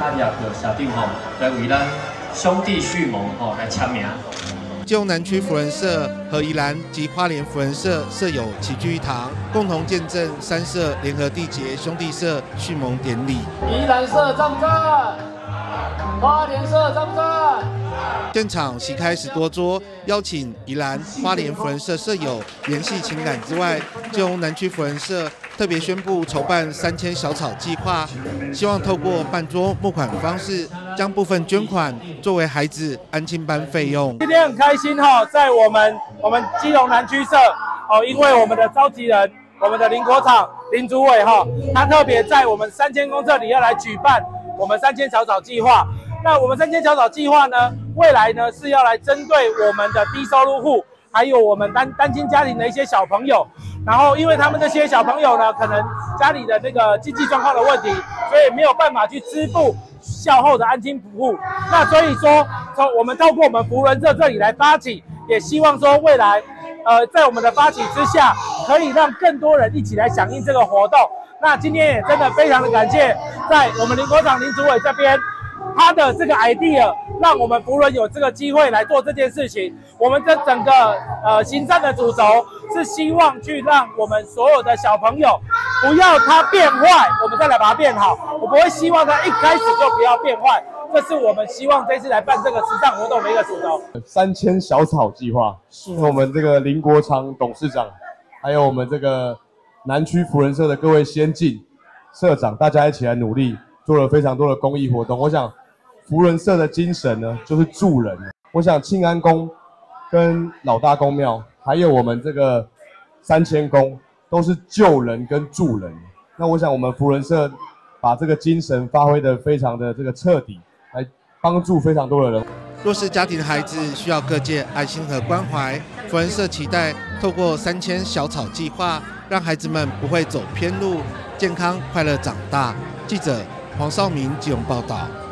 卡亚的社长吼来为咱兄弟续盟吼来签名。 基隆南区福仁社和宜兰及花莲福仁社社友齐聚一堂，共同见证三社联合缔结兄弟社续盟典礼。 宜兰社赞不赞？花莲社赞不赞？ 现场席开10多桌，邀请宜兰、花莲福仁社社友联系情感之外，基隆南区福仁社特别宣布筹办3000小草计划，希望透过办桌募款方式，将部分捐款作为孩子安亲班费用。 今天很开心哈，在我们基隆南区社因为我们的召集人，我们的林国场林主委哈，他特别在我们3000公厕里要来举办我们3000小草计划。那我们3000小草计划呢，未来呢是要来针对我们的低收入户，还有我们单亲家庭的一些小朋友。然后，因为他们这些小朋友呢，可能家里的那个经济状况的问题，所以没有办法去支付校后的安亲服务。那所以说，我们透过我们福仁社这里来发起，也希望说未来，在我们的发起之下，可以让更多人一起来响应这个活动。那今天也真的非常的感谢，在我们林国场林主委这边，他的这个 idea， 让我们福仁有这个机会来做这件事情。我们这整个行善的主轴是希望去让我们所有的小朋友不要他变坏，我们再来把它变好。我不会希望他一开始就不要变坏，这是我们希望这次来办这个慈善活动的一个主轴。 3000小草计划是我们这个林国昌董事长，还有我们这个南区福仁社的各位先进社长，大家一起来努力，做了非常多的公益活动。我想福仁社的精神呢，就是助人。我想庆安宫跟老大公庙，还有我们这个3000宫，都是救人跟助人。那我想我们福仁社把这个精神发挥得非常的这个彻底，来帮助非常多的人。 弱势家庭的孩子需要各界爱心和关怀，福仁社期待透过3000小草计划，让孩子们不会走偏路，健康快乐长大。记者黄少明基隆报道。